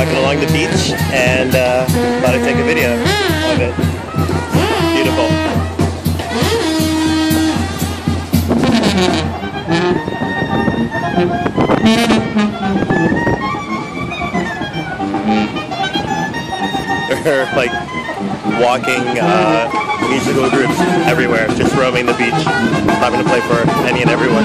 walking along the beach and thought I'd take a video of it. Beautiful. There are like walking musical groups everywhere, just roaming the beach, having to play for any and everyone.